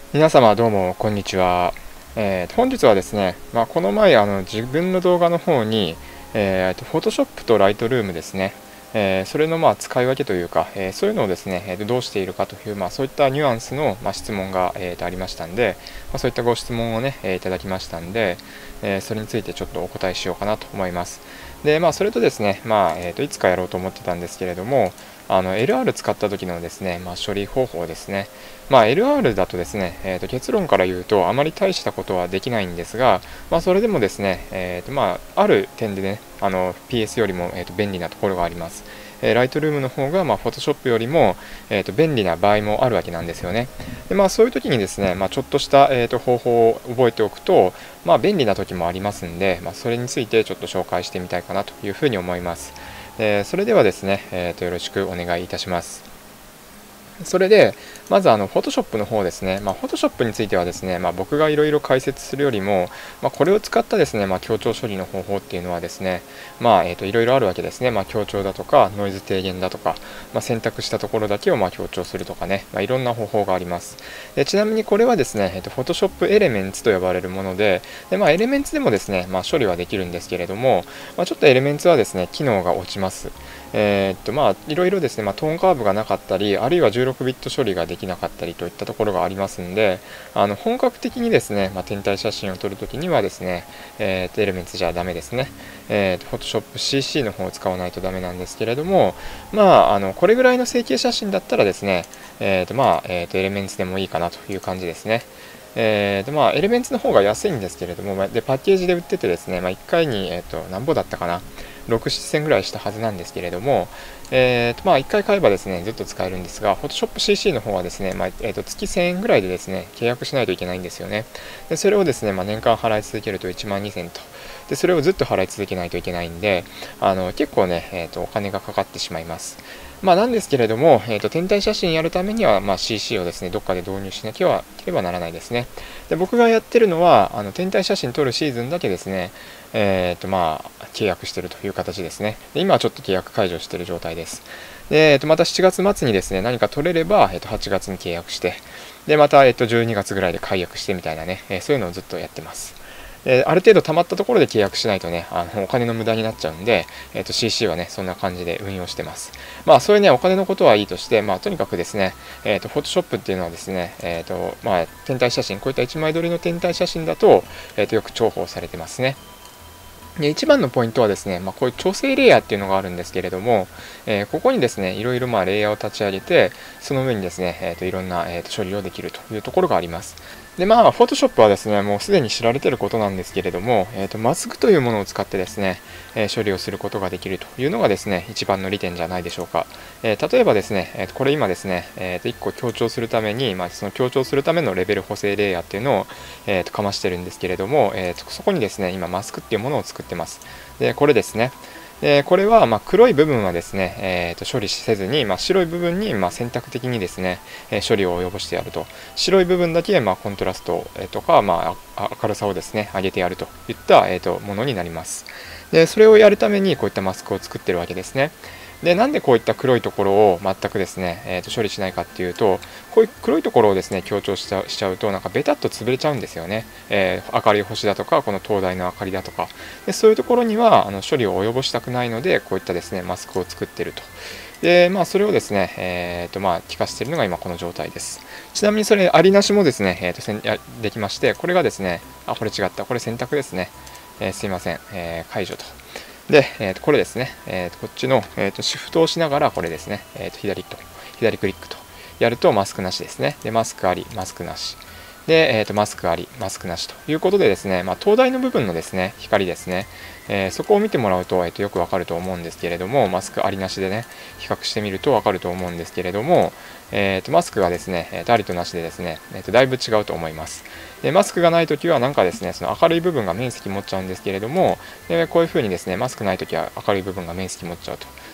皆様どうもこんにちは。本日はですね、この前自分の動画の方に、Photoshop と Lightroom ですね、それの使い分けというか、そういうのをですね、どうしているかという、そういったニュアンスの、質問が、ありましたんで、そういったご質問をね、いただきましたんで、それについてちょっとお答えしようかなと思います。で、それとですね、いつかやろうと思ってたんですけれども、LR 使った時のですね、処理方法ですね。LR だとですね、結論から言うとあまり大したことはできないんですが、それでもですね、ある点でね、PS よりも、便利なところがあります。ライトルームの方が、Photoshop よりも、便利な場合もあるわけなんですよね。で、そういう時にですね、ちょっとした、方法を覚えておくと、便利な時もありますんで、それについてちょっと紹介してみたいかなというふうに思います。それではですね、よろしくお願いいたします。それで、まずPhotoshop の方ですね。Photoshop についてはですね、僕がいろいろ解説するよりも、これを使ったですね、強調処理の方法っていうのはですね、いろいろあるわけですね。強調だとか、ノイズ低減だとか、選択したところだけを強調するとかね、いろんな方法があります。でちなみにこれはですね、Photoshop Elements と呼ばれるもので、Elements でもですね、処理はできるんですけれども、ちょっと Elements はですね、機能が落ちます。いろいろですね、トーンカーブがなかったり、あるいは16ビット処理ができなかったりといったところがありますんで、本格的にですね、天体写真を撮るときにはですね、エレメンツじゃダメですね。Photoshop CC の方を使わないとダメなんですけれども、これぐらいの成形写真だったらですね、エレメンツでもいいかなという感じですね。エレメンツの方が安いんですけれども、でパッケージで売っててですね、1回に、何ぼだったかな、6、7,000ぐらいしたはずなんですけれども、1回買えばですね、ずっと使えるんですが、Photoshop CC の方はですね、月1000円ぐらいでですね、契約しないといけないんですよね。でそれをですね、年間払い続けると1万2000と。で、それをずっと払い続けないといけないんで、結構ね、お金がかかってしまいます。なんですけれども、天体写真やるためには、CC をですね、どっかで導入しなければならないですね。で、僕がやってるのは、天体写真撮るシーズンだけですね、契約しているという形ですね。で今はちょっと契約解除している状態です。で、また7月末にですね、何か取れれば、8月に契約して、で、また、12月ぐらいで解約してみたいなね、そういうのをずっとやってます。ある程度溜まったところで契約しないとね、お金の無駄になっちゃうんで、CC はね、そんな感じで運用してます。そういうね、お金のことはいいとして、とにかくですね、Photoshop っていうのはですね、天体写真、こういった1枚撮りの天体写真だと、よく重宝されてますね。で一番のポイントはですね、こういう調整レイヤーっていうのがあるんですけれども、ここにですね、いろいろレイヤーを立ち上げて、その上にですね、いろんな、処理をできるというところがあります。で、Photoshop はですね、もうすでに知られていることなんですけれども、マスクというものを使ってですね、処理をすることができるというのがですね、一番の利点じゃないでしょうか。例えばですね、これ今ですね、1個強調するために、その強調するためのレベル補正レイヤーっていうのを、かましてるんですけれども、そこにですね、今マスクっていうものを作ってます。で、これですね。これは黒い部分はですね、処理せずに、白い部分に選択的にですね、処理を及ぼしてやると。白い部分だけコントラスト、とか、明るさをですね、上げてやるといった、ものになります。で、それをやるためにこういったマスクを作ってるわけですね。で、なんでこういった黒いところを全くですね、処理しないかっていうと、こういう黒いところをですね、強調しちゃうと、なんかベタっと潰れちゃうんですよね。明るい星だとか、この灯台の明かりだとか。でそういうところには処理を及ぼしたくないので、こういったですね、マスクを作っていると。で、それをですね、効かしているのが今この状態です。ちなみにそれ、ありなしもですね、できまして、これがですね、これ違った。これ選択ですね。すいません、解除と。で、これですね、こっちの、シフトをしながらこれですね、左クリックとやるとマスクなしですね。で、マスクあり、マスクなし。で、マスクあり、マスクなしということでですね、灯台の部分のですね、光ですね、そこを見てもらうと、よくわかると思うんですけれども、マスクありなしでね、比較してみるとわかると思うんですけれども、マスクがですね、ありとなしでですね、だいぶ違うと思います。でマスクがないときはなんかですね、その明るい部分が面積持っちゃうんですけれども、こういう風にですね、マスクないときは明るい部分が面積持っちゃうと。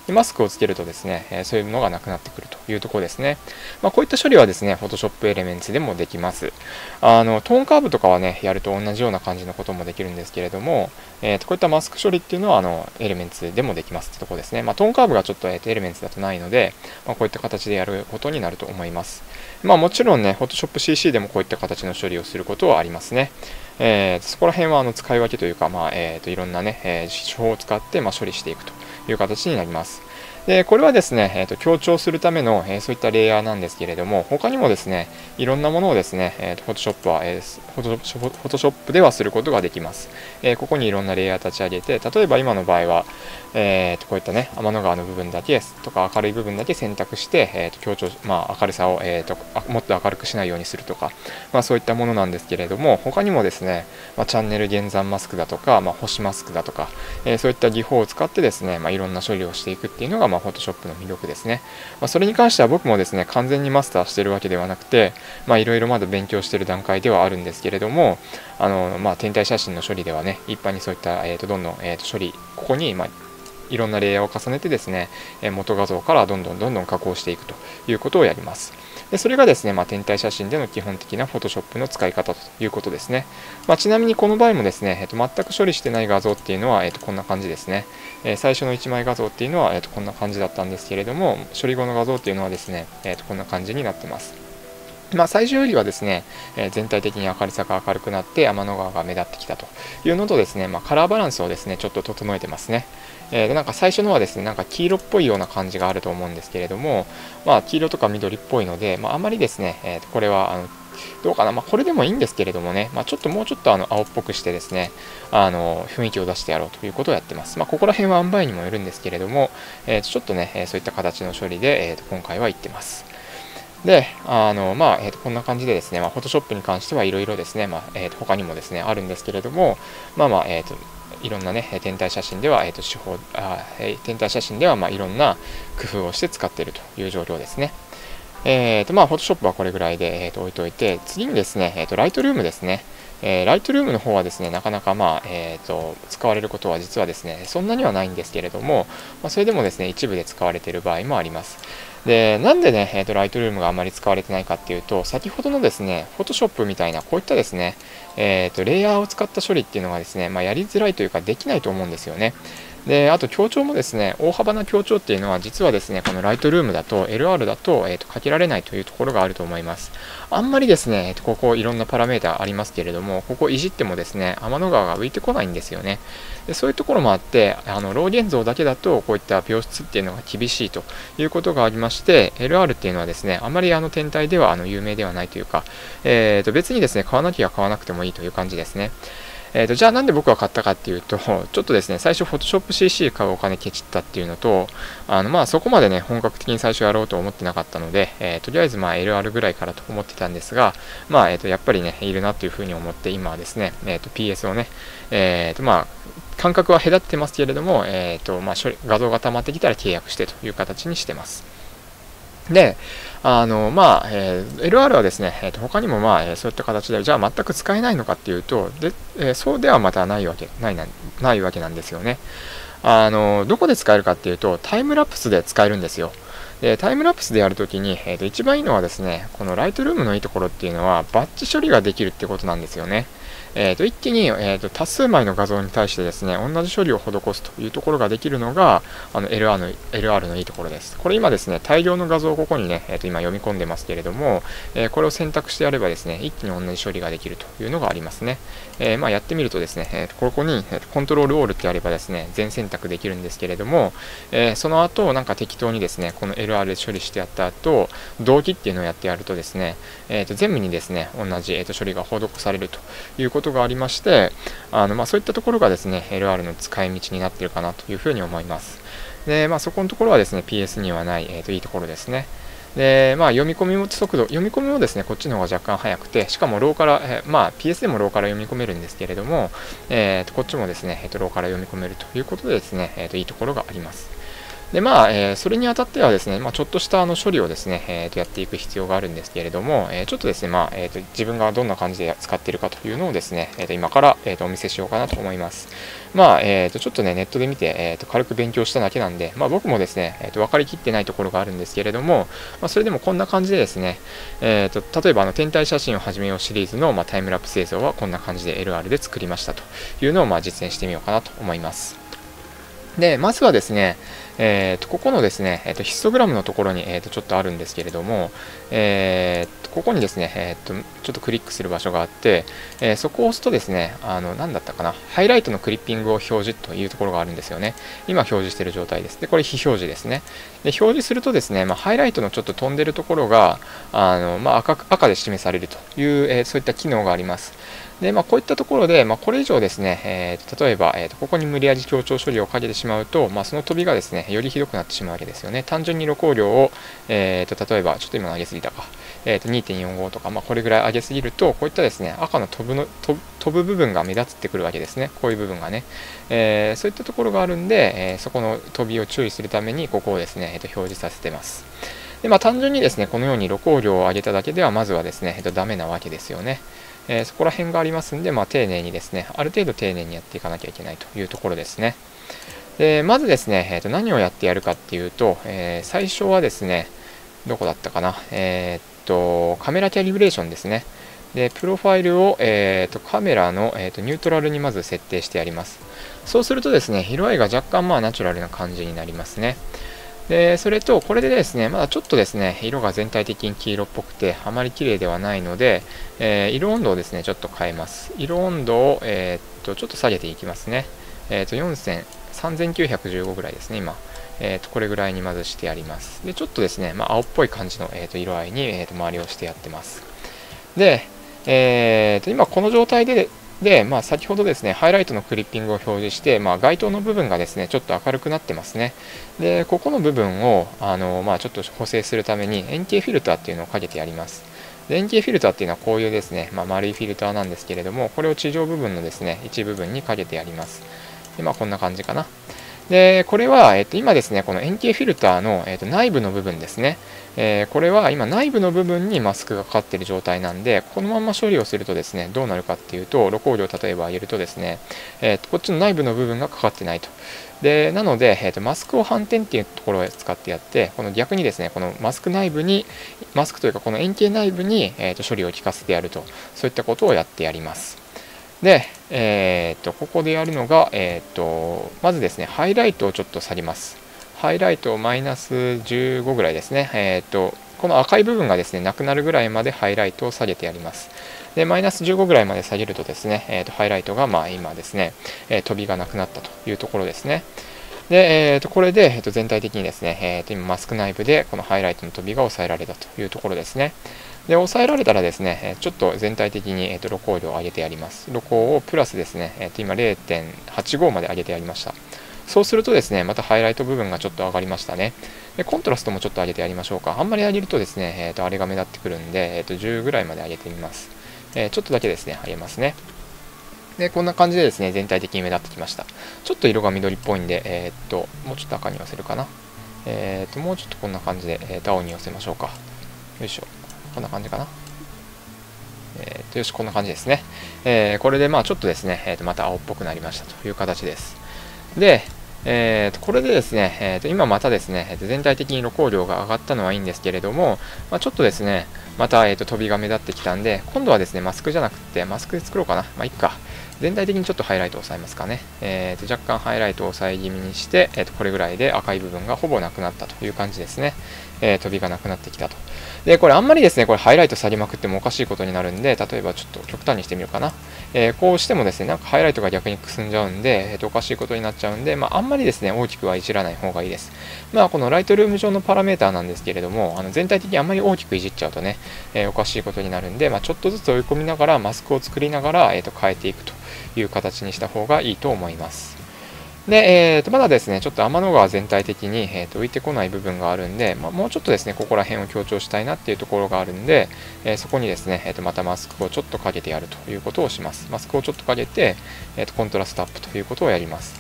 でマスクをつけるとですね、そういうのがなくなってくるというところですね。こういった処理はですね、Photoshop Elements でもできます。トーンカーブとかはね、やると同じような感じのこともできるんですけれども、こういったマスク処理っていうのは、Elements でもできますってところですね。トーンカーブがちょっと、Elements だとないので、こういった形でやることになると思います。もちろんね、Photoshop CC でもこういった形の処理をすることはありますね。そこら辺は使い分けというか、いろんなね、手法を使って、処理していくという形になります。で、これはですね、強調するための、そういったレイヤーなんですけれども、他にもですね、いろんなものをですね、Photoshop は、Photoshop ではすることができます。ここにいろんなレイヤー立ち上げて、例えば今の場合は、こういったね、天の川の部分だけとか明るい部分だけ選択して、強調、明るさを、もっと明るくしないようにするとか、そういったものなんですけれども、他にもですね、チャンネル減残マスクだとか、星マスクだとか、そういった技法を使ってですね、いろんな処理をしていくっていうのが、Photoshop の魅力ですね。それに関しては僕もですね、完全にマスターしているわけではなくて、いろいろまだ勉強している段階ではあるんですけれども、天体写真の処理ではね、一般にそういった、どんどん、処理、ここに、いろんなレイヤーを重ねてですね、元画像からどんどん加工していくということをやります。でそれがですね、天体写真での基本的な Photoshop の使い方ということですね。ちなみにこの場合もですね、全く処理してない画像っていうのは、こんな感じですね。最初の1枚画像っていうのは、こんな感じだったんですけれども、処理後の画像っていうのはですね、こんな感じになってます。最初よりはですね、全体的に明るさが明るくなって天の川が目立ってきたというのとですね、カラーバランスをですね、ちょっと整えてますね。なんか最初のはですね、なんか黄色っぽいような感じがあると思うんですけれども、黄色とか緑っぽいので、あまりですね、これはどうかな、これでもいいんですけれどもね、もうちょっと青っぽくしてですね、雰囲気を出してやろうということをやってます。ここら辺は塩梅にもよるんですけれども、ちょっとね、そういった形の処理で、今回は言ってます。で、こんな感じでですね、Photoshop に関してはいろいろですね、他にもですね、あるんですけれども、いろんなね、天体写真では、天体写真ではいろんな工夫をして使っているという状況ですね。Photoshop はこれぐらいで、置いといて、次にですね、Lightroom ですね。Lightroom の方はですね、なかなか使われることは実はですね、そんなにはないんですけれども、それでもですね、一部で使われている場合もあります。で、なんでね、Lightroom があまり使われてないかっていうと、先ほどのですね、Photoshop みたいな、こういったですね、レイヤーを使った処理っていうのがですね、やりづらいというか、できないと思うんですよね。で、あと強調もですね、大幅な強調っていうのは、実はですね、この Lightroom だと、LR だと、かけられないというところがあると思います。あんまりですね、ここいろんなパラメータありますけれども、ここいじってもですね、天の川が浮いてこないんですよね。でそういうところもあって、ロー現像だけだと、こういった描出っていうのが厳しいということがありまして、LR っていうのはですね、あまり天体では有名ではないというか、別にですね、買わなきゃ買わなくてもいいという感じですね。じゃあなんで僕が買ったかっていうと、ちょっとですね、最初 Photoshop CC 買うお金ケチったっていうのと、そこまでね、本格的に最初やろうと思ってなかったので、とりあえずLR ぐらいからと思ってたんですが、やっぱりね、いるなというふうに思って、今はですね、PS をね、感覚は隔ってますけれども、画像が溜まってきたら契約してという形にしてます。で、LR はですね、他にもそういった形で、じゃあ全く使えないのかっていうと、そうではまたないわけなんですよね。どこで使えるかっていうと、タイムラプスで使えるんですよ。で、タイムラプスでやるときに、一番いいのはですね、この Lightroom のいいところっていうのは、バッチ処理ができるってことなんですよね。一気に、多数枚の画像に対してですね、同じ処理を施すというところができるのが、LR のいいところです。これ今ですね、大量の画像をここにね、今読み込んでますけれども、これを選択してやればですね、一気に同じ処理ができるというのがありますね。やってみるとですね、ここにコントロールオールってやればですね、全選択できるんですけれども、その後、なんか適当にですね、この LR で処理してやった後、同期っていうのをやってやるとですね、全部にですね、同じ、処理が施されるということがありまして、そういったところがですね、LR の使い道になっているかなというふうに思います。で、そこのところはですね、PS にはない、いいところですね。で、読み込みもですね、こっちの方が若干早くて、しかもローから、PS でもローから読み込めるんですけれども、こっちもですね、ローから読み込めるということでですね、いいところがあります。 で、それにあたってはですね、ちょっとした処理をですね、やっていく必要があるんですけれども、ちょっとですね、自分がどんな感じで使っているかというのをですね、今から、お見せしようかなと思います。ちょっとね、ネットで見て、軽く勉強しただけなんで、僕もですね、分かりきってないところがあるんですけれども、それでもこんな感じでですね、例えば天体写真を始めようシリーズの、タイムラプス映像はこんな感じで LR で作りましたというのを、実践してみようかなと思います。で、まずはですね、ここのですね、ヒストグラムのところに、ちょっとあるんですけれども、ここにですね、ちょっとクリックする場所があって、そこを押すとですね、何だったかな、ハイライトのクリッピングを表示というところがあるんですよね。今表示している状態です。で、これ非表示ですね。で、表示するとですね、ハイライトのちょっと飛んでるところが、赤で示されるという、そういった機能があります。で、こういったところで、これ以上ですね、例えば、ここに無理やり強調処理をかけてしまうと、その飛びがですね、よりひどくなってしまうわけですよね。単純に露光量を、例えば、ちょっと今の上げすぎたか、2.45 とか、これぐらい上げすぎると、こういったですね、赤の飛ぶ部分が目立ってくるわけですね。こういう部分がね。そういったところがあるんで、そこの飛びを注意するために、ここをですね、表示させてます。で、単純にですね、このように露光量を上げただけでは、まずはですね、ダメなわけですよね。そこら辺がありますんで、丁寧にですね、ある程度丁寧にやっていかなきゃいけないというところですね。で、まずですね、何をやってやるかっていうと、最初はですね、どこだったかな、カメラキャリブレーションですね。で、プロファイルを、カメラの、ニュートラルにまず設定してやります。そうするとですね、色合いが若干ナチュラルな感じになりますね。で、それと、これでですね、まだちょっとですね、色が全体的に黄色っぽくて、あまり綺麗ではないので、色温度をですね、ちょっと変えます。色温度を、ちょっと下げていきますね。3915ぐらいですね、今。これぐらいにまずしてやります。で、ちょっとですね、青っぽい感じの、色合いに、周りをしてやってます。で、今この状態で、先ほどですね、ハイライトのクリッピングを表示して、街灯の部分がですね、ちょっと明るくなってますね。で、ここの部分を、ちょっと補正するために、円形フィルターっていうのをかけてやります。で、円形フィルターっていうのはこういうですね、丸いフィルターなんですけれども、これを地上部分のですね、一部分にかけてやります。で、こんな感じかな。で、これは、今ですね、この円形フィルターの、内部の部分ですね。これは今内部の部分にマスクがかかっている状態なんで、このまま処理をするとですね、どうなるかっていうと、露光量例えば上げるとですね、こっちの内部の部分がかかってないと。で、なので、マスクを反転っていうところを使ってやって、この逆にですね、このマスク内部に、マスクというかこの円形内部に、処理を効かせてやると、そういったことをやってやります。で、ここでやるのが、まずですね、ハイライトをちょっと下げます。ハイライトをマイナス15ぐらいですね。この赤い部分がですね、なくなるぐらいまでハイライトを下げてやります。で、マイナス15ぐらいまで下げるとですね、ハイライトが今ですね、飛びがなくなったというところですね。で、これで、全体的にですね、今マスク内部でこのハイライトの飛びが抑えられたというところですね。で、抑えられたらですね、ちょっと全体的に、露光量を上げてやります。露光をプラスですね、今 0.85 まで上げてやりました。そうするとですね、またハイライト部分がちょっと上がりましたね。で、コントラストもちょっと上げてやりましょうか。あんまり上げるとですね、あれが目立ってくるんで、10ぐらいまで上げてみます。ちょっとだけですね、上げますね。で、こんな感じでですね、全体的に目立ってきました。ちょっと色が緑っぽいんで、もうちょっと赤に寄せるかな。もうちょっとこんな感じで、青に寄せましょうか。よいしょ。こんな感じかな。よし、こんな感じですね。これでちょっとですね、また青っぽくなりましたという形です。で、これでですね、今またですね、全体的に露光量が上がったのはいいんですけれども、ちょっとですね、また、飛びが目立ってきたんで、今度はですね、マスクじゃなくて、マスクで作ろうかな。いっか。全体的にちょっとハイライトを抑えますかね。若干ハイライトを抑え気味にして、これぐらいで赤い部分がほぼなくなったという感じですね。飛びがなくなってきたと。で、これあんまりですね、これハイライト下げまくってもおかしいことになるんで、例えばちょっと極端にしてみようかな。こうしてもですね、なんかハイライトが逆にくすんじゃうんで、おかしいことになっちゃうんで、あんまりですね、大きくはいじらない方がいいです。このライトルーム上のパラメーターなんですけれども、全体的にあんまり大きくいじっちゃうとね、おかしいことになるんで、ちょっとずつ追い込みながら、マスクを作りながら、変えていくという形にした方がいいと思います。で、まだですね、ちょっと天の川全体的に、浮いてこない部分があるんで、もうちょっとですね、ここら辺を強調したいなっていうところがあるんで、そこにですね、またマスクをちょっとかけてやるということをします。マスクをちょっとかけて、コントラストアップということをやります。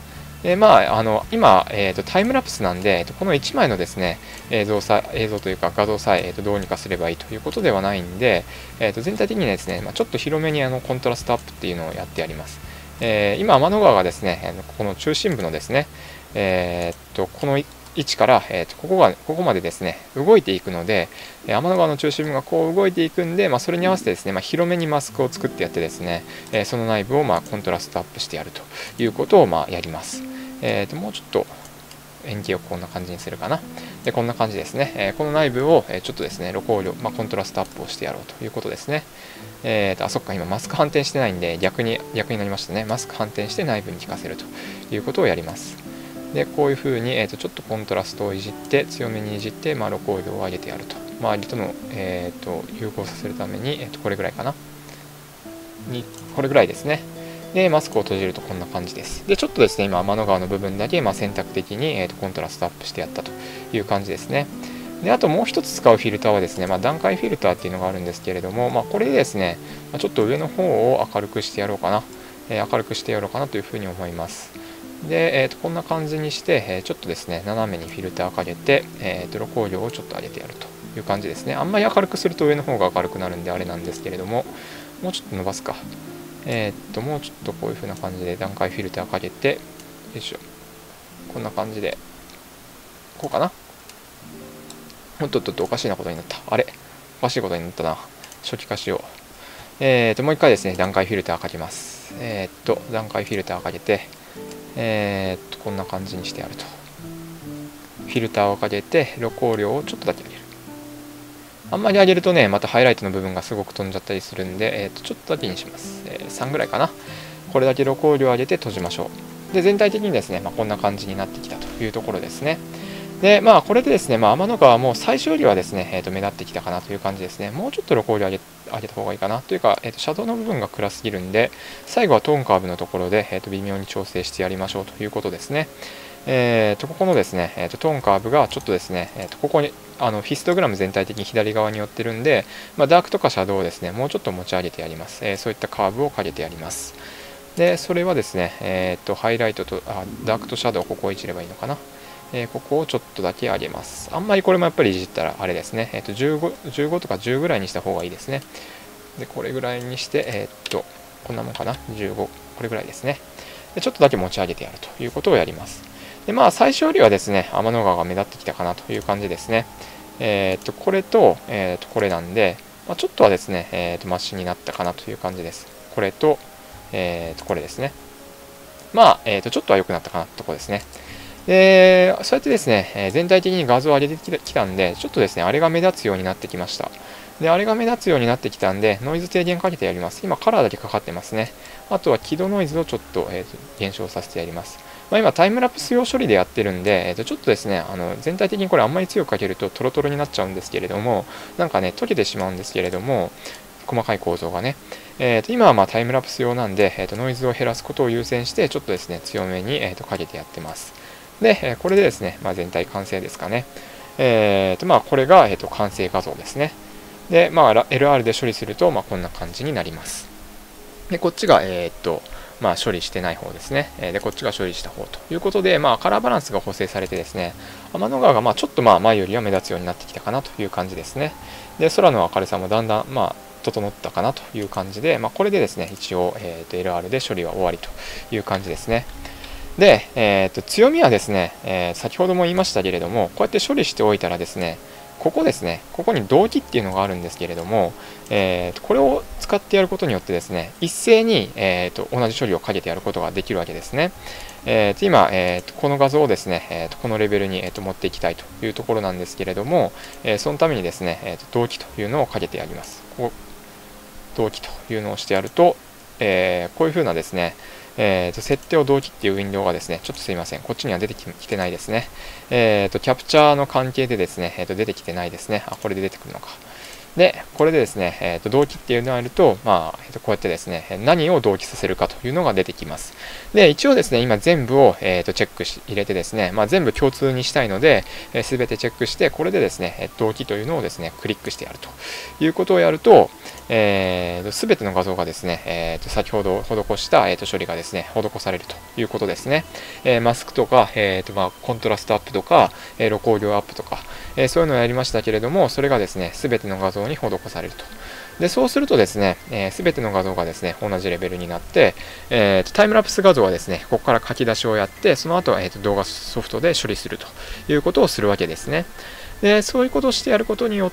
今、タイムラプスなんで、この1枚のですね、映像というか画像さえ、どうにかすればいいということではないんで、全体的にですね、ちょっと広めにコントラストアップっていうのをやってやります。今、天の川がですね、この中心部のですね、この位置から、ここまでですね、動いていくので、天の川の中心部がこう動いていくんで、それに合わせてですね、広めにマスクを作ってやってですね、その内部をコントラストアップしてやるということをやります。もうちょっと円形をこんな感じにするかな。で、こんな感じですね。この内部をちょっとですね、露光量、コントラストアップをしてやろうということですね。そっか、今マスク反転してないんで逆になりましたね。マスク反転して内部に効かせるということをやります。で、こういうふうに、ちょっとコントラストをいじって、強めにいじって、露光量を上げてやると。周りとの、融合させるために、これぐらいかな。これぐらいですね。で、マスクを閉じるとこんな感じです。で、ちょっとですね、今、天の川の部分だけ、選択的に、コントラストアップしてやったという感じですね。で、あともう一つ使うフィルターはですね、段階フィルターっていうのがあるんですけれども、これでですね、ちょっと上の方を明るくしてやろうかな。明るくしてやろうかなというふうに思います。で、こんな感じにして、ちょっとですね、斜めにフィルターをかけて、露光量をちょっと上げてやるという感じですね。あんまり明るくすると上の方が明るくなるんであれなんですけれども、もうちょっと伸ばすか。もうちょっとこういう風な感じで段階フィルターかけて、よいしょ。こんな感じで、こうかな。おっとおかしいなことになった。あれおかしいことになったな。初期化しよう。もう一回ですね、段階フィルターかけます。段階フィルターかけて、こんな感じにしてやると。フィルターをかけて、露光量をちょっとだけ上げる。あんまり上げるとね、またハイライトの部分がすごく飛んじゃったりするんで、ちょっとだけにします。3ぐらいかな。これだけ露光量を上げて閉じましょう。で、全体的にですね、こんな感じになってきたというところですね。で、これでですね、天の川も最初よりはですね、目立ってきたかなという感じですね。もうちょっと露光量上げた方がいいかなというか、シャドウの部分が暗すぎるんで、最後はトーンカーブのところで、微妙に調整してやりましょうということですね。ここのですね、トーンカーブがちょっとですね、ここにヒストグラム全体的に左側に寄ってるんで、ダークとかシャドウをですね、もうちょっと持ち上げてやります。そういったカーブをかけてやります。で、それはですね、ハイライトとダークとシャドウをここをいじればいいのかな。ここをちょっとだけ上げます。あんまりこれもやっぱりいじったらあれですね、15とか10ぐらいにした方がいいですね。で、これぐらいにして、こんなもんかな、15、これぐらいですね。で、ちょっとだけ持ち上げてやるということをやります。で、最初よりはですね、天の川が目立ってきたかなという感じですね。これと、これなんで、ちょっとはですね、マシになったかなという感じです。これと、これですね。ちょっとは良くなったかなというところですね。で、そうやってですね、全体的に画像を上げてきたんで、ちょっとですね、あれが目立つようになってきました。で、あれが目立つようになってきたんで、ノイズ低減かけてやります。今、カラーだけかかってますね。あとは、輝度ノイズをちょっと、減少させてやります。今、タイムラプス用処理でやってるんで、ちょっとですね、全体的にこれあんまり強くかけるとトロトロになっちゃうんですけれども、なんかね、溶けてしまうんですけれども、細かい構造がね。今はタイムラプス用なんで、ノイズを減らすことを優先して、ちょっとですね、強めに、かけてやってます。で、これでですね、全体完成ですかね。これが、完成画像ですね。で、LR で処理すると、こんな感じになります。で、こっちが、処理してない方ですね。で、こっちが処理した方ということで、カラーバランスが補正されてですね、天の川がちょっと前よりは目立つようになってきたかなという感じですね。で、空の明るさもだんだん、整ったかなという感じで、これでですね、一応、LR で処理は終わりという感じですね。で、強みはですね、先ほども言いましたけれども、こうやって処理しておいたらですね、ここですね、ここに同期っていうのがあるんですけれども、これを使ってやることによってですね、一斉に、同じ処理をかけてやることができるわけですね。今、この画像をですね、このレベルに、持っていきたいというところなんですけれども、そのためにですね、同期というのをかけてやります。同期というのをしてやると、こういうふうなですね、設定を同期っていうウィンドウがですね、ちょっとすいません。こっちには出てきてないですね。キャプチャーの関係でですね、出てきてないですね。これで出てくるのか。で、これでですね、同期っていうのをやると、こうやってですね、何を同期させるかというのが出てきます。で、一応ですね、今全部を、チェック入れてですね、全部共通にしたいので、すべてチェックして、これでですね、同期というのをですね、クリックしてやるということをやると、 すべての画像がですね、先ほど施した、処理がですね、施されるということですね。マスクとか、コントラストアップとか、露光量アップとか、そういうのをやりましたけれども、それがですね、すべての画像に施されると。で、そうするとですね、すべての画像がですね、同じレベルになって、タイムラプス画像はですね、ここから書き出しをやって、その後、動画ソフトで処理するということをするわけですね。で、そういうことをしてやることによって、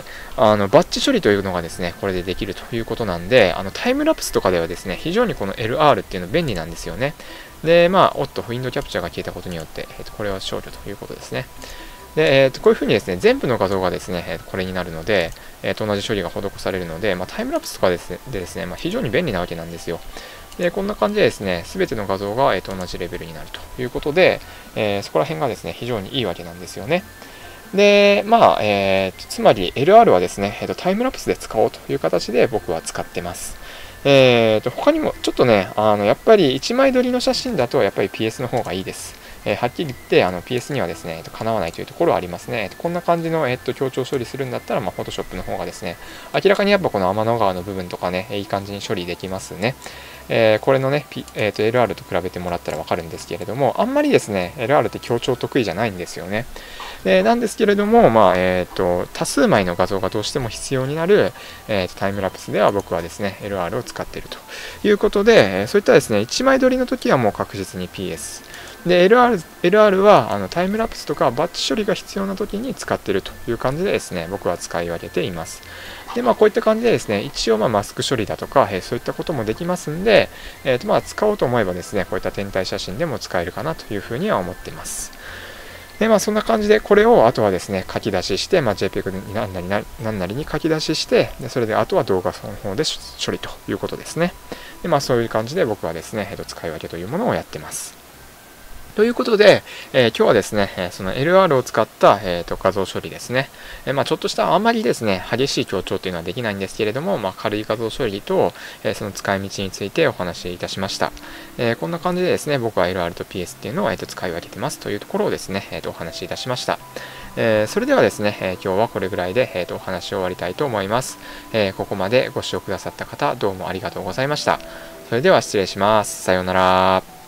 バッチ処理というのがですね、これでできるということなんで、タイムラプスとかではですね、非常にこの LR っていうの便利なんですよね。で、ウィンドウキャプチャーが消えたことによって、これは消去ということですね。で、こういうふうにですね、全部の画像がですね、これになるので、同じ処理が施されるので、タイムラプスとかでですね、非常に便利なわけなんですよ。で、こんな感じでですね、すべての画像が、同じレベルになるということで、そこら辺がですね、非常にいいわけなんですよね。で、つまり LR はですね、タイムラプスで使おうという形で僕は使ってます。他にもちょっとね、やっぱり1枚撮りの写真だとやっぱり PS の方がいいです。はっきり言って、PS にはですね、かなわないというところはありますね。こんな感じの、強調処理するんだったら、Photoshop の方がですね、明らかにやっぱこの天の川の部分とかね、いい感じに処理できますね。これのね、LR と比べてもらったらわかるんですけれども、あんまりですね、LR って強調得意じゃないんですよね。なんですけれども、多数枚の画像がどうしても必要になる、タイムラプスでは僕はですね、LR を使っているということで、そういったですね、1枚撮りの時はもう確実に PS。で、LR はタイムラプスとかバッチ処理が必要な時に使っているという感じでですね、僕は使い分けています。で、こういった感じでですね、一応マスク処理だとか、そういったこともできますんで、使おうと思えばですね、こういった天体写真でも使えるかなというふうには思っています。で、そんな感じで、これをあとはですね、書き出しして、JPEG に何なりに書き出しして、でそれであとは動画の方で処理ということですね。で、そういう感じで僕はですね、使い分けというものをやってます。ということで、今日はですね、その LR を使った、画像処理ですね。ちょっとしたあまりですね、激しい強調というのはできないんですけれども、軽い画像処理と、その使い道についてお話しいたしました。こんな感じでですね、僕は LR と PS っていうのを、使い分けてますというところをですね、お話しいたしました。それではですね、今日はこれぐらいで、お話を終わりたいと思います。ここまでご視聴くださった方、どうもありがとうございました。それでは失礼します。さようなら。